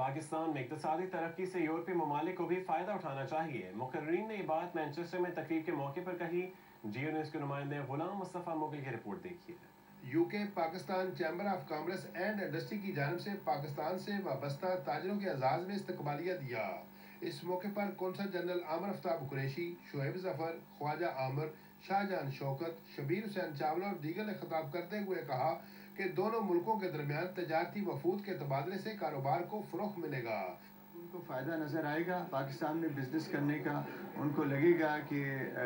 पाकिस्तान में इक़्तिसादी तरक्की से यूरोपीय ममालिक को भी फ़ायदा उठाना चाहिए। मुकर्रीरीन ने ये बात मैनचेस्टर में तकरीब के मौके पर कही। जियो न्यूज़ के नुमाइंदे गुलाम मुस्तफ़ा मुगल की रिपोर्ट देखिए। UK Pakistan chamber of commerce and industry की जानिब से पाकिस्तान से वाबस्ता ताजरों के एजाज़ में इस्तकबालिया दिया। इस मौके पर कौंसल जनरल आमर आफ्ताब कुरैशी, शुएब जफर, ख्वाजा आमर, शाहजहान शौकत, शबीर हुसैन चावला और दीगर ने खिताब करते हुए कहा कि दोनों मुल्कों के दरमियान तजारती वफूद के तबादले से कारोबार को फ़रोग़ मिलेगा। उनको फ़ायदा नज़र आएगा पाकिस्तान में बिज़नेस करने का। उनको लगेगा कि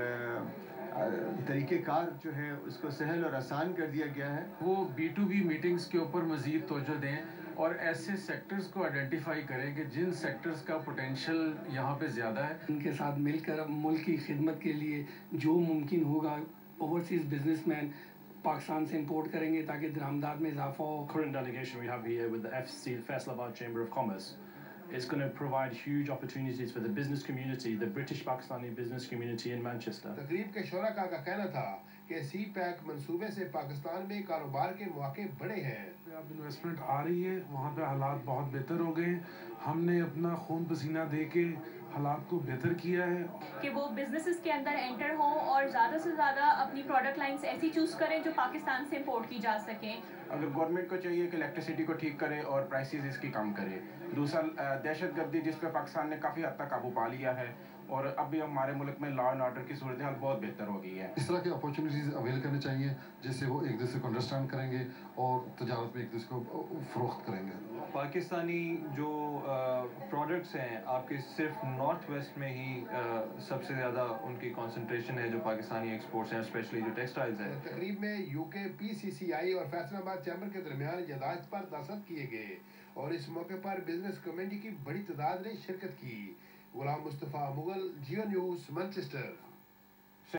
तरीक़ेकार जो है उसको सहल और आसान कर दिया गया है। वो B2B मीटिंग्स के ऊपर मज़ीद तवज्जो दें और ऐसे सेक्टर्स को आइडेंटिफाई करें कि जिन सेक्टर्स का पोटेंशियल यहाँ पे ज़्यादा है। उनके साथ मिलकर मुल्क की खिदमत के लिए जो मुमकिन होगा ओवरसीज़ बिजनेसमैन पाकिस्तान से इंपोर्ट करेंगे ताकि दरामदात में इजाफा हो। Current delegation we have here with the FCC, Faisalabad Chamber of Commerce, is going to provide huge opportunities for the business community, the British Pakistani business community in Manchester. तकरीब के शुरका का कहना था कि CPEC मंसूबे से पाकिस्तान में कारोबार के मौके बड़े हैं। अब इन्वेस्टमेंट आ रही है, वहाँ पे हालात बहुत बेहतर हो गए। हमने अपना खून पसीना दे के हालात को बेहतर किया है कि वो बिजनेसेस के अंदर एंटर हों और ज़्यादा से ज़्यादा अपनी प्रोडक्ट लाइंस ऐसी चूज़ करें जो पाकिस्तान से इंपोर्ट की जा सकें। अगर गवर्नमेंट को चाहिए कि इलेक्ट्रिसिटी को ठीक करे और प्राइसेस इसकी कम करे। दूसरा दहशतगर्दी जिस पे पाकिस्तान ने काफ़ी हद तक काबू पा लिया है और अब भी हमारे मुल्क में लॉ एंड ऑर्डर की सूरत हाल बहुत बेहतर हो गई है। इस तरह की अपॉर्चुनिटीज़ अवेल करनी चाहिए जिससे वो एक दूसरे को अंडरस्टैंड करेंगे और तजारत में एक दूसरे को फ़रोख्त करेंगे। पाकिस्तानी जो प्रोडक्ट्स हैं आपके सिर्फ नॉर्थ वेस्ट में ही सबसे ज़्यादा उनकी कंसंट्रेशन है जो पाकिस्तानी एक्सपोर्ट्स हैं, स्पेशली जो टेक्सटाइल्स हैं। तकरीब में यूके PCCI और फैसलाबाद चैम्बर के दरमियान यदाश्त पर दस्तखत किए गए और इस मौके पर बिजनेस कम्युनिटी की बड़ी तादाद ने शिरकत की। Ghulam Mustafa Mughal, Geo News, Manchester.